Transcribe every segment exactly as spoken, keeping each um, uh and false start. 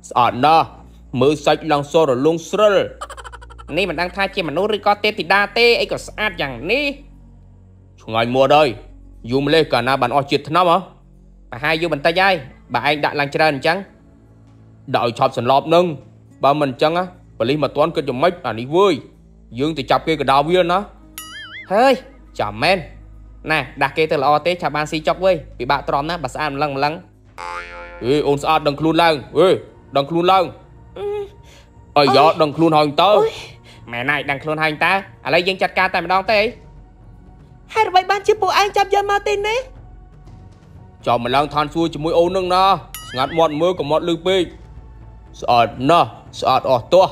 Sợ nè, mưa sạch lòng xô rồi lung srl. Ní mình đang thay chê mà nô rì có tê thì đa tê, ấy có sát chẳng ní. Chúng anh mua đây, dùng lên cả na bạn oi chịt thân hả? Bà hai vô mình tay dây, bà anh đã lăng trần chăng? Đợi chọc sẵn lọp nâng, bà mình chăng á, bà lý mà toán cơ cho mách à ní vui. Dương thì chọc kia cả đào viên á. Hơi, chả men. Nè, đặt kê từ là o tế chả bàn xí chọc với. Vì bà tròn á, bà sẽ ăn lăng lăng. Ê, ôn xa đừng khuôn lăng. Ê, đừng khuôn lăng. Ê, gió đừng khuôn hành tớ. Mẹ này đừng khuôn hành ta. À lấy dân chặt ca tại mà đón tế. Hai rồi bày ban chứ bộ anh chăm dân mà tin đấy. Cho mình lăng than xuôi cho mũi ôn nâng nè. Ngặt mọt mưa của mọt lưu bì. Sợ nè, sợ ổ tùa.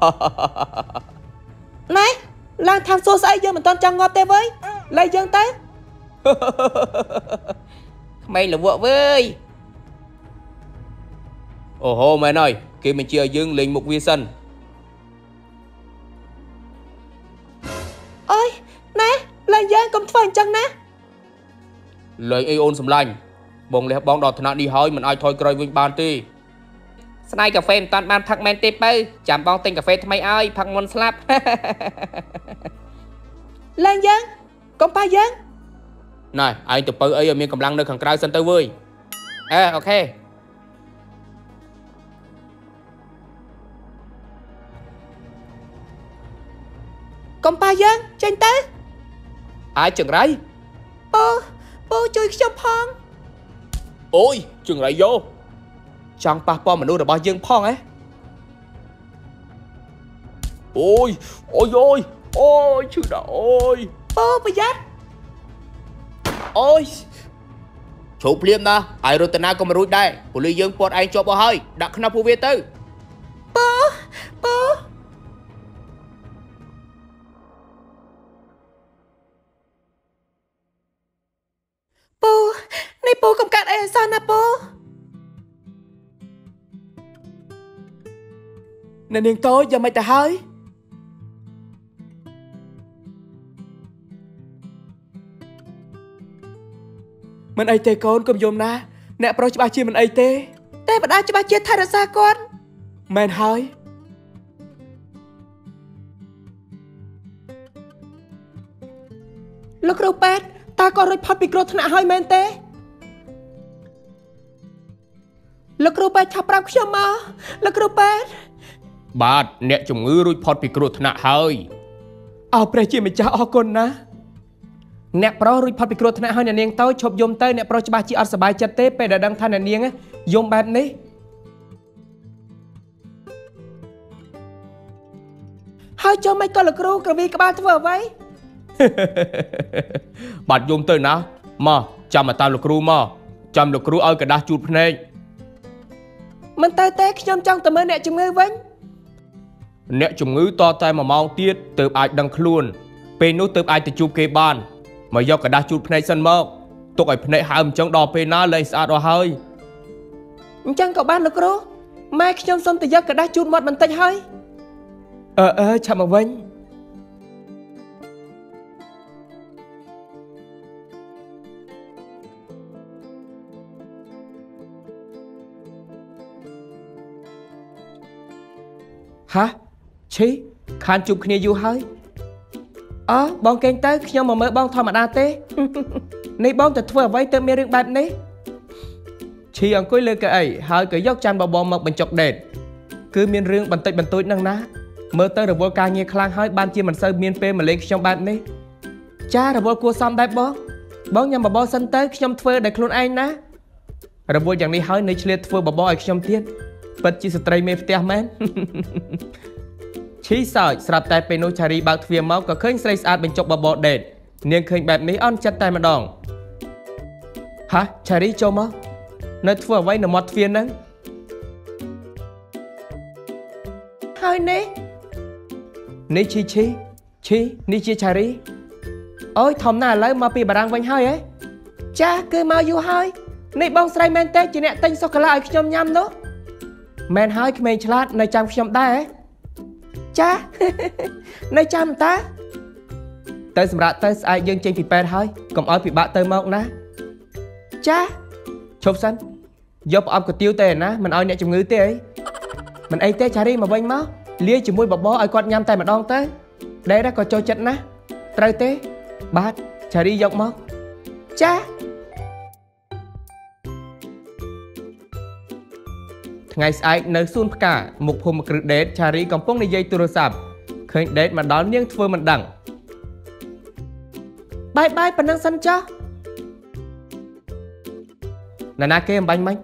Này, lăng than xuôi sao dân mình toàn chẳng ngọt tê với. Lấy dân tế. Mày là vợ với. Ồ hô mẹ ơi, kì mình chia dương linh mục vi sân. Ôi, nè, lên dân cũng phần chân nè. Lời y ôn xâm lành. Bông lẽ bóng đọt thân đi hơi mình ai thôi cười vinh bàn ti. Sáng nay cà phê mình toàn bàn phạc men tê bơ. Chạm bóng tinh cà phê thầm mày ơi, phạc môn slap. Lên dân, cũng ba dân. Này, anh tập bơ ấy ở miền cầm lăng nơi khẳng krao sân tơ vui. À, ok. Còn ba dân, trên tới. Ai chừng rấy? Bố, bố chui trong phong. Ôi, chừng rấy vô. Chẳng ba bò mà nuôi được bao dân phong ấy. Ôi, ôi ôi, ôi, chừng đã ôi. Bố, bà dắt. Ôi. Chụp liêm ta, ai rồi tên nào có mà rút đây. Của lưu dân bột anh cho bò hơi, đặt khăn phụ viết tư. Bố, bố. Bố, này bố không cắt ai sao nè bố. Nè niềng tối giờ mày ta hơi. Mình ai tê con cầm dùm na. Nè pro cho ba chia mình ai tê. Tê bà đá cho ba chia thay ra xa con. Mình hơi. Lúc râu bét. Ta có rồi phát bị grô thân hơi men tê. Lúc râu bét thắp rạp khuyên mà. Lúc râu bét. Bạn, nè chồng ngư rồi phát bị grô thân hơi. Ồ, bè chìa mình chá ổ con ná. Nè pro rồi phát bị grô thân hơi nè niềng tao chộp dùm tê. Nè pro cho ba chị ọt sả bài chất tê. Bè đã đăng thân nè niềng á. Dùm bát ní. Hơi cho mấy con lực rô cà vi các bạn thơ vậy. Bạn dùng tới ná. Mà, chăm mà tao lục rú mà. Chăm lục rú ơi cả đá chút này. Mình tay tế khi nhâm trong tầm ơn nẹ chùm ngư vinh. Nẹ chùm ngư to tay mà mong tiết. Tớp ai đăng khuôn. Pê nút tớp ai từ chụp kê bàn. Mà do cả đá chút này sân mơ. Tục ai này hàm trong đò pê ná lên xa đò hơi. Chẳng cậu ban lục rú. Mai khi nhâm xong từ do cả đá chút một mình tay hơi. Ờ ờ chạm mà vinh. Hả? Chí? Khán chụp kia dù hơi. Ờ, bóng kênh tới khi mà mới bóng thôi mà đa tế. Này bóng thật thua với tớ mê rừng bạp này. Chí ông cúi lơ cái ấy, hơi cứ dốc chăn bảo bóng mọc bằng chọc đệt. Cứ miên rừng bằng tịch bằng tối năng ná. Mơ tới rồi vô ca nghe khlang hơi ban chia mình sơ miên phê mà lên khi trong bạp này. Cha rồi vô cua xong đáy bóng. Bóng nhằm bảo bóng sân tới khi trong thua để khuôn anh ná. Rồi vô chẳng đi hơi nơi chliệt thua bảo bóng ở khi trong tiết. Bất chí stray mê phтех mến. Chí sợi sạp tay bê nô chà rí bạc thuyền máu có khênh sray sạch bên chọc bà bọ đệt. Nhưng khênh bạp mấy ơn chất tay mà đòn. Hả? Chà rí cho máu. Nơi thua vay nở mọt phiên nâng. Hơi nế. Nế chi chi. Chi, nế chi chà rí. Ôi thầm nà lấy mà bì bà răng vanh hơi ấy. Chà, cứ mau vô hơi. Nế bông sray men tê chỉ nẹ tinh sô khá lại khi nhâm nhâm đó. Men hơi cái mình chát nơi chăm khi đá ấy. Cha. Nơi chăm ta. Tới xâm rạ tới ai dân trên phì bèn hơi. Còn ơi phì bạ tới mọc ná. Cha. Chốt sân. Dốc ọc của tiêu tề ná. Mình ơi nẹ chùm ngư tê ấy. mình ấy té chả đi mà vinh máu lia chỉ môi bò bò ai quạt nhâm tay mà đong tới đây đã có cho chất ná trời té bát chả đi dọc máu cha ngày sai nơi xuân cả một hôm một cự đế chả đi còn phong đi dây tu sạp khơi đế mà đón miếng phơi mình đằng bye bye phần năng sân cho nè nè kia em bánh bánh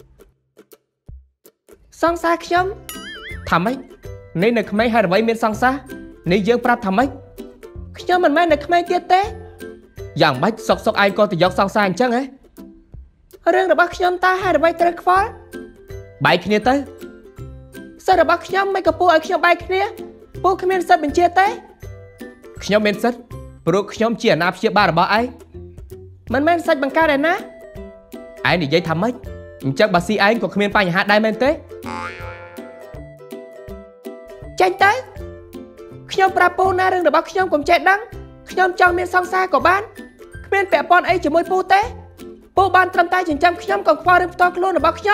song xa khiêm thầm ấy nên là mấy hai là mấy miền song xa nên dương prap thầm ấy khiêm mình mấy là mấy tiết tế dạng bách sọc sọc ai coi thì dọc song xa anh chăng ấy riêng là bác khiêm ta hai là mấy trek phó bài kia tới sao là bác khiêm mấy cái pu ở khiêm bài kia pu khiêm sắt bên chia tế khiêm bên sắt bro khiêm chia nạp chia ba là bao ai mình men sắt bằng ca này ná ai này dây thầm ấy chắc bà si anh của khiêm phải nhà hát đai men tế tranh tới khiêm prapo na riêng là bác khiêm cũng chạy đắng khiêm trong miền song xa của ban khiêm bẹ pon ấy chỉ môi pu tế pu ban trầm tay chỉnh trăm khiêm còn khoa riêng to luôn là bác khiêm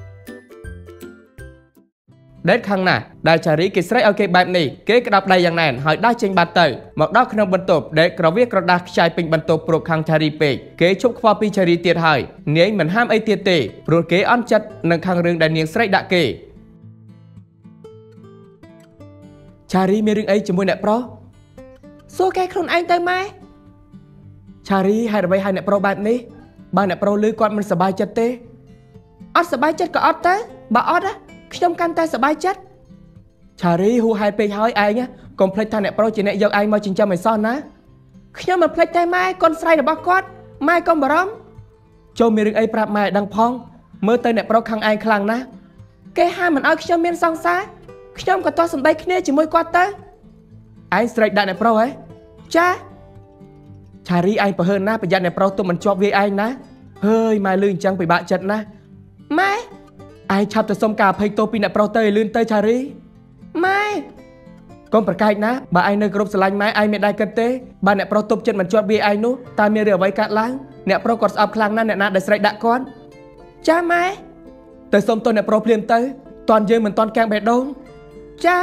đến khăn nè đại trà rí kỹ sấy ok bạn này kế cái đọc đâyយ៉ាងណែន ហើយដោះចេញបាត់ទៅមកដល់ក្នុងបន្ទប់ដែលក្រវាក្រដាស់ខ្ចាយពេញបន្ទប់ព្រោះខាងឆារីពេកគេជប់ខ្វល់ពីឆារីទៀតហើយនាងមិនហាមអីទៀតទេព្រោះគេអន់ចិត្តនឹងខាងរឿងដែលនាងស្រីដាក់គេឆារីមានរឿងអីជាមួយអ្នកប្រុសសួរគេខ្លួនឯងទៅម៉ែឆារីហេតុអ្វីហើយអ្នកប្រុសបែបនេះបើអ្នកប្រុសឮគាត់មិនសប្បាយចិត្តទេអត់សប្បាយចិត្តក៏អត់ទៅបើអត់ណាខ្ញុំកាន់តែសប្បាយចិត្តឆារីហួហេតុពេកហើយឯងកុំភ្លេចថាអ្នកប្រុសជាអ្នកយកឯងមកចិញ្ចឹមឲ្យសោះណាខ្ញុំមិនភ្លេចតែម៉ែកូនស្រីរបស់គាត់ម៉ែកុំបារម្ភចូលមានរឿងអីប្រាប់ម៉ែដឹងផងមើលទៅអ្នកប្រុសខាងឯងខ្លាំងណាស់គេហាមមិនឲ្យខ្ញុំមានសង្សារខ្ញុំក៏តោះសម្ដីគ្នាជាមួយគាត់ទៅឯងស្រែកដាក់អ្នកប្រុសហ៎ចាឆារីឯងប្រហើនណាប្រយ័ត្នអ្នកប្រុសទុំមិនជាប់វាយឯងណាហើយម៉ែលឺអញ្ចឹងពិបាកចិត្តណាម៉ែឯងឆាប់ទៅសុំការអភ័យទោសពីអ្នកប្រុសទៅឲ្យលឿនទៅឆារីម៉ែកុំប្រកែកណាបើឯងនៅគ្រប់ស្រឡាញ់ម៉ែឯងមានដែរគិតទេបើអ្នកប្រុសទប់ចិត្តមិនជាប់វាឯងនោះតើមានរឿងអ្វីកើតឡើងអ្នកប្រុសគាត់ស្អប់ខ្លាំងណាស់អ្នកណាដែលស្រែកដាក់គាត់ចាម៉ែទៅសុំទោសអ្នកប្រុសភ្លាមទៅតន់យើងមិនតន់កាំងបេះដូងចា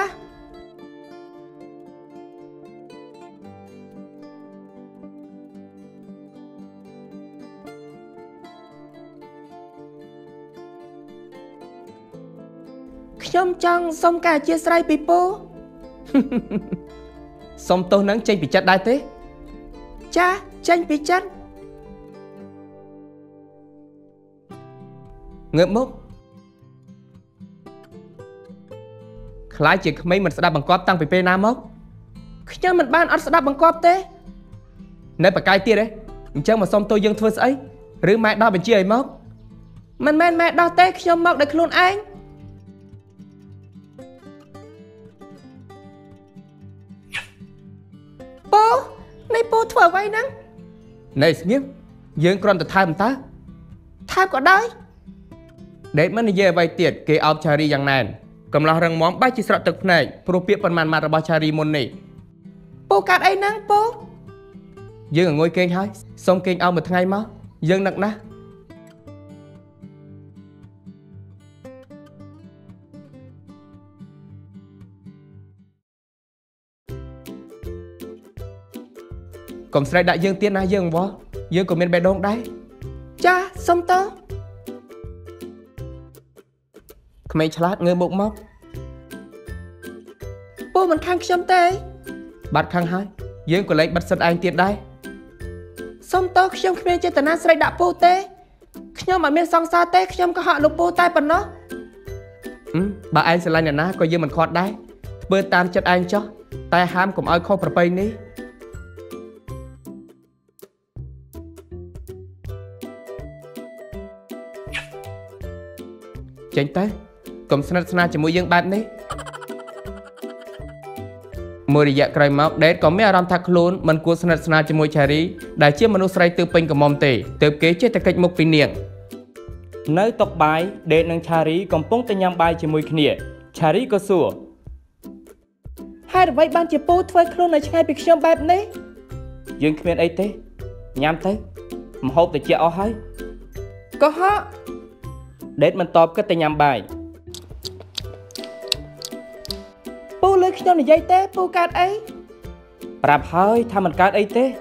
ខ្ញុំចង់សុំការអធិស្ឋានពីពូសុំទោសនឹងចេញពីចិត្តដែរទេចាចេញពីចិត្តងើបមកខ្លាចជាក្មេងមិនស្ដាប់បង្គាប់តាំងពីពេលណាមកខ្ញុំមិនបានអត់ស្ដាប់បង្គាប់ទេនៅបកាយទៀតទេអញ្ចឹងមកសុំទោសយើងធ្វើស្អីឬម៉ែដោះបញ្ជាឲ្យមកមិនមែនម៉ែដោះទេខ្ញុំមកដោយខ្លួនឯងពូនៃពូធ្វើអ្វីហ្នឹងនៃស្ងៀមយើងគ្រាន់តែថើបតើថើបក៏ដោយដេតមិននិយាយអ្វីទៀតគេអោបឆារីយ៉ាងណែនកំឡោះរឹងមាំបែរជាស្រក់ទឹកភ្នែកព្រោះពាក្យប៉ុន្មានម៉ាត់របស់ឆារីមុននេះពូកាត់អីហ្នឹងពូយើងអង្គុយគេងហើយសុំគេងអោបមួយថ្ងៃមកយើងនឹកណាស់កុំស្រែកដាក់យើងទៀតណាយើងអង្វរយើងក៏មានបេះដូងដែរចាសុំតើក្មេងឆ្លាតងើបមុខមកពូមិនខាងខ្ញុំទេបាត់ខាងហើយយើងក៏លែងបិទសិតឯងទៀតដែរសុំតើខ្ញុំគ្មានចេតនាស្រែកដាក់ពូទេខ្ញុំមិនមានសង្សារទេខ្ញុំក៏ហក់លោកពូតែប៉ុណ្ណោះបើឯងស្រឡាញ់អ្នកណាក៏យើងមិនខាត់ដែរធ្វើតាមចិត្តឯងចុះតែហាមកុំឲ្យខុសប្រពៃនេះចេញទៅកុំស្និទ្ធស្នាលជាមួយយើងបែបនេះមួយរយៈក្រោយមកដេតក៏មានអារម្មណ៍ថាខ្លួនមិនគួរស្និទ្ធស្នាលជាមួយឆារីដែលជាមនុស្សស្រីទើបពេញកំមុំទេទើបគេចេះតែកិច្ចមុខពីនាងនៅតុបាយដេតនិងឆារីកំពុងតែញ៉ាំបាយជាមួយគ្នាឆារីក៏សួរហេតុអ្វីបានជាពូធ្វើខ្លួននៅឆ្ងាយពីខ្ញុំបែបនេះយើងគ្មានអីទេញ៉ាំទៅម្ហូបតិចអស់ហើយក៏ហក់ដេតមិនតបគិតតែញ៉ាំបាយពូលើខ្ញុំនិយាយទេពូកើតអីប្រាប់ហើយថាមិនកើតអីទេ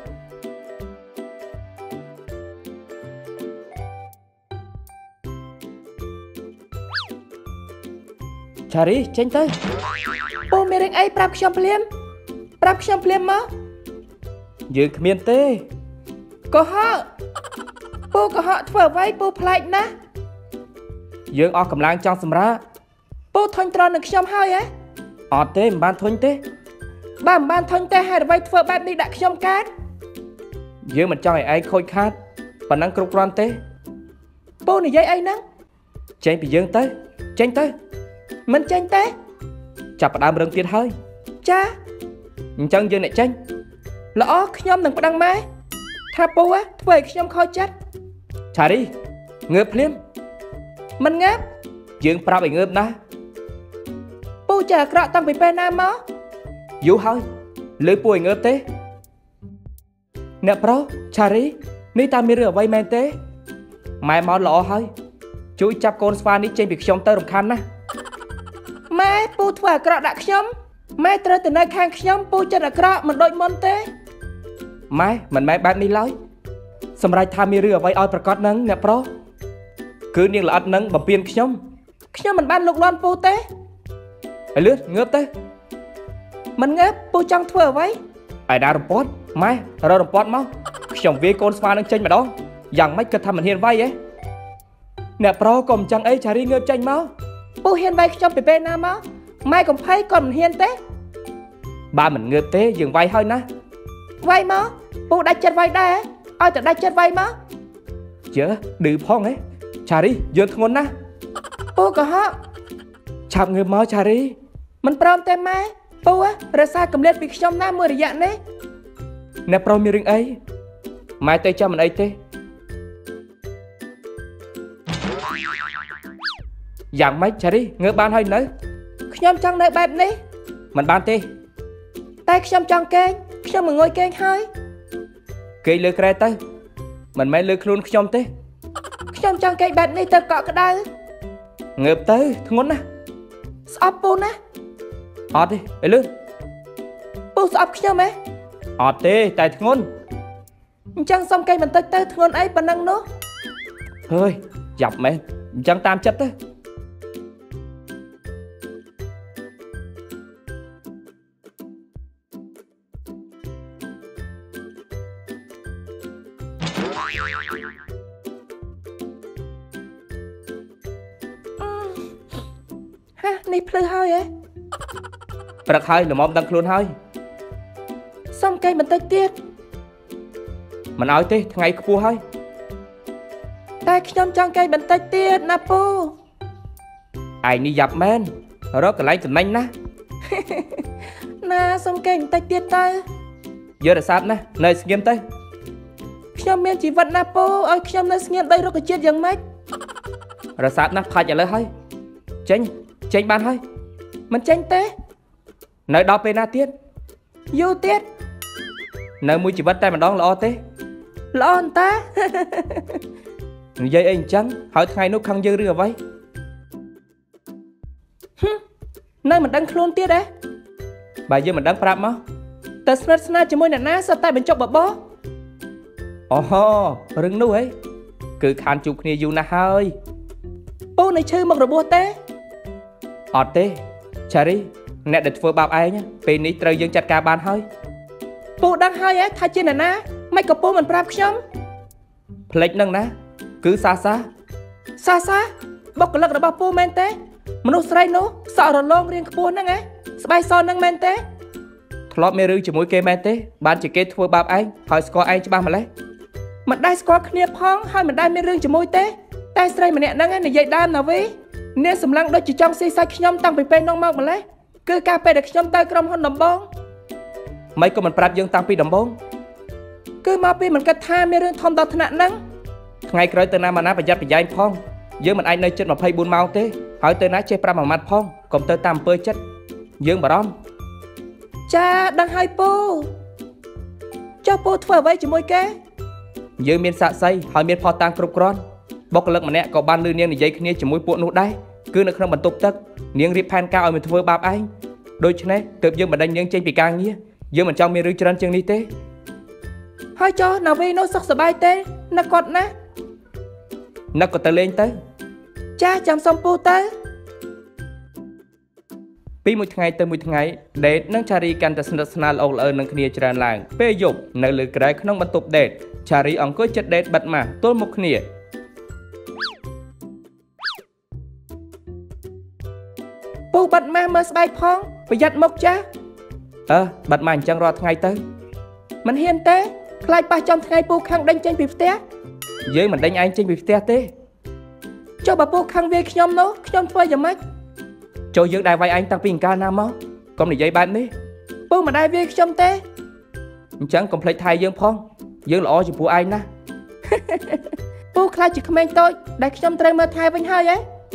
ឆារីចេញទៅពូមានរឿងអីប្រាប់ខ្ញុំភ្លាមប្រាប់ខ្ញុំភ្លាមមកយើងគ្មានទេកុហកពូកុហកធ្វើអ្វីពូប្លែកណាស់យើងអស់កម្លាំងចង់សម្រាកពូធុញទ្រាន់នឹងខ្ញុំហើយហ៎អត់ទេមិនបានធុញទេបើមិនបានធុញទេហេតុអ្វីធ្វើបែបនេះដាក់ខ្ញុំកើតយើងមិនចង់ឲ្យឯងខូចខាតប៉ុណ្ណឹងគ្រប់គ្រាន់ទេពូនិយាយអីហ្នឹងចេញពីយើងទៅចេញទៅមិនចេញទេចាប់ផ្ដើមរឿងទៀតហើយចាអញ្ចឹងយើងអ្នកចេញល្អខ្ញុំនឹងប្តឹងម៉ែថាពូធ្វើឲ្យខ្ញុំខូចចិត្តឆារីងើបភ្លាមមិនងើបយើងប្រាប់ឲ្យងើបណាពូចេះអាក្រក់តាំងពីពេលណាមកយូរហើយលើពូឲ្យងើបទេអ្នកប្រុសឆារីនេះតើមានរឿងអ្វីមែនទេម៉ែមកល្អហើយជួយចាប់កូនស្វានេះចេញពីខ្ញុំទៅរំខានណាម៉ែពូធ្វើអាក្រក់ដាក់ខ្ញុំម៉ែត្រូវទៅនៅខាងខ្ញុំពូចិត្តអាក្រក់មិនដូចមុនទេម៉ែមិនមែនបែបនេះឡើយសម្រាប់ថាមានរឿងអ្វីឲ្យប្រកាសនឹងអ្នកប្រុសគឺនាងល្អិតនឹងបំពេញខ្ញុំខ្ញុំមិនបានលុកលាន់ពូទេឲ្យលឿនងើបទៅមិនងើបពូចង់ធ្វើអ្វីឲ្យដាក់រំពាត់ម៉ែរករំពាត់មកខ្ញុំវាយកូនស្វានឹងចេញម្ដងយ៉ាងម៉េចគិតថាមិនហ៊ានវាយហ៎អ្នកប្រុសកុំចឹងអីឆារីងើបចេញមកពូហ៊ានវាយខ្ញុំពីពេលណាមកម៉ែកំភៃគាត់មិនហ៊ានទេបើមិនងើបទេយើងវាយហើយណាវាយមកពូដាច់ចិត្តវាយដែរឲ្យតែដាច់ចិត្តវាយមកជើឌឺផងហ៎ឆារីយើងធ្ងន់ណាស់ពូក៏ហកឆាប់ងើបមកឆារីមិនព្រមទេម៉ែពូរក្សាកម្រិតពីខ្ញុំណាមួយរយៈនេះអ្នកប្រុសមានរឿងអីម៉ែទៅចាំមិនអីទេយ៉ាងម៉េចឆារីងើបបានហើយនៅខ្ញុំចង់នៅបែបនេះមិនបានទេតែខ្ញុំចង់គេងខ្ញុំងុយគេងហើយគេងលើក្រែទៅមិនមែនលើខ្លួនខ្ញុំទេខ្ញុំចង់គេងបែបនេះទៅកក់ក្ដៅងើបទៅធ្ងន់ណាស់ស្អប់ពូណាអត់ទេឲ្យលឿនពូស្អប់ខ្ញុំហ៎អត់ទេតែធ្ងន់អញ្ចឹងសុំគេងបន្តិចទៅធ្ងន់អីប៉ុណ្ណឹងនោះហើយយ៉ាប់មែនអញ្ចឹងតាមចិត្តទៅនេះភ្លឺហើយហ៎ព្រឹកហើយល្មមដឹងខ្លួនហើយសុំគេបន្តិចទៀតមិនឲ្យទេថ្ងៃខ្ពស់ហើយតែខ្ញុំចង់គេបន្តិចទៀតណាពូឯងនេះយ៉ាប់មែនរកកន្លែងចំណេញណាណាសុំគេបន្តិចទៀតទៅយករសាទណានៅស្ងៀមទៅខ្ញុំមានជីវិតណាពូឲ្យខ្ញុំនៅស្ងៀមដោយរុក្ខជាតិយ៉ាងម៉េចរសាទណាផាច់ឥឡូវហើយចេញចេញបានហើយមិនចេញទេនៅដល់ពេលណាទៀតយូរទៀតនៅមួយជីវិតតែម្ដងល្អទេល្អអន្តតានិយាយអីអញ្ចឹងហើយថ្ងៃនោះខឹងយើងឬអ្វីនៅមិនដឹងខ្លួនទៀតហ៎បើយើងមិនដឹងប្រាប់មកតែស្និទ្ធស្នាលជាមួយអ្នកណាសុទ្ធតែបញ្ចុកបបោអូហូរឿងនោះហីគឺខានជួបគ្នាយូរណាស់ហើយពូនៅឈឺមករបួសទេអត់ទេឆារីអ្នកដែលធ្វើបាបឯងពេលនេះត្រូវយើងចាត់ការបានហើយពូដឹងហើយថាជាអ្នកណាមិនក៏ពូមិនប្រាប់ខ្ញុំផ្លេចនឹងណាគឺសាសាសាសាបុគ្គលិករបស់ពូមែនទេមនុស្សស្រីនោះសក់រលោងរៀងខ្ពស់ហ្នឹងហ៎ស្បែកសហ្នឹងមែនទេធ្លាប់មានរឿងជាមួយគេមែនទេបានជាគេធ្វើបាបឯងហើយស្គាល់ឯងច្បាស់ម្លេះមិនដែលស្គាល់គ្នាផងហើយមិនដែលមានរឿងជាមួយទេតែស្រីម្នាក់ហ្នឹងនិយាយដើមណាវីអ្នកសម្លឹងដូចជាចង់ស៊ីសាច់ខ្ញុំតាំងពីពេលនោះមកម្លេះគឺការពេលដែលខ្ញុំទៅក្រុមហ៊ុនដំបងមិនក៏មិនប្រាប់យើងតាំងពីដំបងគឺមកពីមិនគិតថាមានរឿងធំដល់ថ្នាក់ហ្នឹងថ្ងៃក្រោយទៅណាមកណាប្រយ័ត្នប្រយែងផងយើងមិនអាចនៅជិតម្ភៃបួនម៉ោងទេហើយទៅណាចេះប្រាប់មួយម៉ាត់ផងកុំទៅតាមអំពើចិត្តយើងបារម្ភចាដឹងហើយពូចុះពូធ្វើអ្វីជាមួយគេយើងមានសាក្សីហើយមានផុសតាំងគ្រប់គ្រាន់បុគ្គលិកម្នាក់ក៏បានលឺនាងនិយាយគ្នាជាមួយពួកនោះដែរគឺនៅក្នុងបន្ទប់ទឹកនាងរៀបផែនការឲ្យមកធ្វើបាបឯង Đôi chân này tự dương mà đánh những trên bị càng nhé. Dương mà trong miền rừng trần chân đi tê. Hai cho nào vì nó sắc sờ bay tê. Nó cọt nè. Nó có tờ lên tê. Cha chăm xong bố tê.ពីមួយថ្ងៃទៅមួយថ្ងៃដេតនិងឆារីកាន់តែស្និទ្ធស្នាលល្អល្អនឹងគ្នាច្រើនឡើងពេលយប់នៅលើក្រែក្នុងបន្ទប់ដេតឆារីអង្គុយចិត្តដេតបិទម៉ាស់ទល់មុខគ្នាពូបិទម៉ាស់មើលស្បែកផងប្រយ័ត្នមុខចាអើបិទម៉ាស់អញ្ចឹងរាល់ថ្ងៃទៅមិនហ៊ានទេខ្លាចប៉ះចំថ្ងៃពូខាងដេញចេញពីផ្ទះយើងមិនដេញឯងចេញពីផ្ទះទេចុះបើពូខាងវាខ្ញុំនោះខ្ញុំធ្វើយ៉ាងម៉េចចូលយើងដែរវាយអញតាំងពីអង្ការណាមកកុំនិយាយបែបនេះពូមិនដែរវាខ្ញុំទេអញ្ចឹងកុំភ្លេចថៃយើងផងយើងល្អចំពោះឯងណាពូខ្លាចជាក្មេងតូចដែលខ្ញុំត្រូវមើលថៃវិញហើយ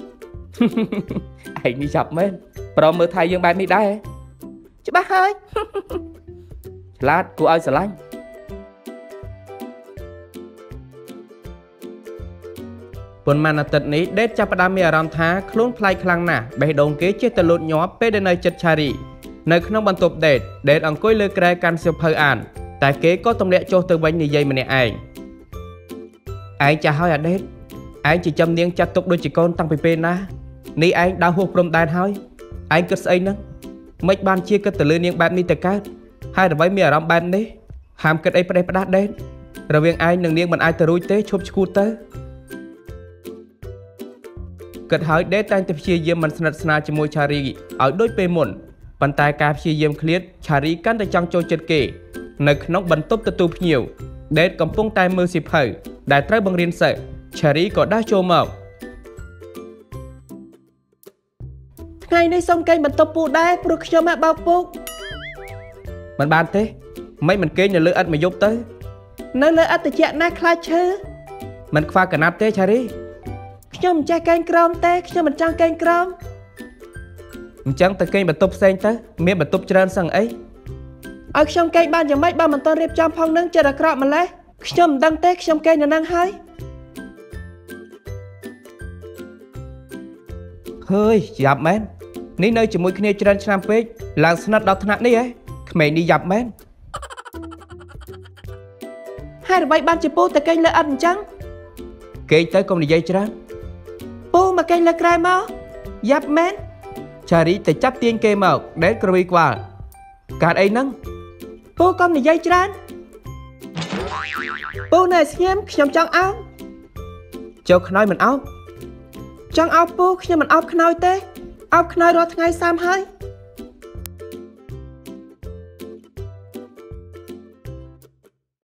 ហ៎ឯងនេះចាប់មែនព្រមមើលថៃយើងបែបនេះដែរច្បាស់ហើយឆ្លាតគួរឲ្យស្រឡាញ់ប៉ុន្មានអាទិត្យនេះដេតចាប់ផ្ដើមមានអារម្មណ៍ថាខ្លួនប្លែកខ្លាំងណាស់បេះដូងគេចេះតែលូតញាប់ពេលដែលនៅចិត្តឆារីនៅក្នុងបន្ទប់ដេតដេតអង្គុយលើក្រែកាន់សៀវភៅអានតែគេក៏ទម្លាក់ចុះទៅវិញនិយាយម្នាក់ឯងឯងចាស់ហើយអាដេតឯងជាចំនាងចាត់ទុកដូចជាកូនតាំងពីពេលណានេះឯងដើរហួសព្រំដែនហើយឯងគិតស្អីហ្នឹងមិនបានជាគិតទៅលើនាងបែបនេះទៅកើតហើយដើម្បីមានអារម្មណ៍បែបនេះហាមគិតអីផ្ដេសផ្ដាស់ដេតរវាងឯងនិងនាងមិនអាចទៅរួចទេឈប់ឈួតទៅគិតហើយដេតតែងតែព្យាយាមមិនស្និទ្ធស្នាលជាមួយឆារីឲ្យដូចពេលមុនប៉ុន្តែការព្យាយាមឃ្លាតឆារីកាន់តែចង់ចូលចិត្តគេនៅក្នុងបន្ទប់ទទួលភ្ញៀវដេតកំពុងតែមើលសៀវភៅដែលត្រូវបង្រៀនសិស្សឆារីក៏ដាស់ចូលមកថ្ងៃនេះសុំគេងបន្ទប់ពូដែរព្រោះខ្ញុំមកបោកពុកមិនបានទេមិនមិនគេងនៅលើឥដ្ឋមួយយប់ទៅនៅលើឥដ្ឋតិចណាស់ខ្លាចឈើមិនខ្វះកណាត់ទេឆារីខ្ញុំមិនចេះកេងក្រោមទេខ្ញុំមិនចង់កេងក្រោមអញ្ចឹងទៅកេងបន្ទប់ផ្សេងទៅមានបន្ទប់ច្រើនសឹងអីឲ្យខ្ញុំកេងបានយ៉ាងម៉េចបើមិនទាន់រៀបចំផងនឹងចិត្តអាក្រក់ម្លេះខ្ញុំមិនដឹងទេខ្ញុំកេងនៅនឹងហើយហើយយ៉ាប់មែននេះនៅជាមួយគ្នាច្រើនឆ្នាំពេកឡើងស្និទ្ធដល់ថ្នាក់នេះហ៎ក្មេងនេះយ៉ាប់មែនហើយអ្វីបានជាពូទៅកេងលើឥដ្ឋអញ្ចឹងកេងទៅកុំនិយាយច្រើនពូមកកេងលើក្រែមកយ៉ាប់មែនឆារីទៅចាប់ទាញគេមកដេតក្រវីក្បាលកើតអីហ្នឹងពូកុំនិយាយច្រើនពូនៅស្ងៀមខ្ញុំចង់អោបចូលខ្នើយមិនអោបចង់អោបពូខ្ញុំមិនអោបខ្នើយទេអោបខ្នើយរាល់ថ្ងៃសាមហើយ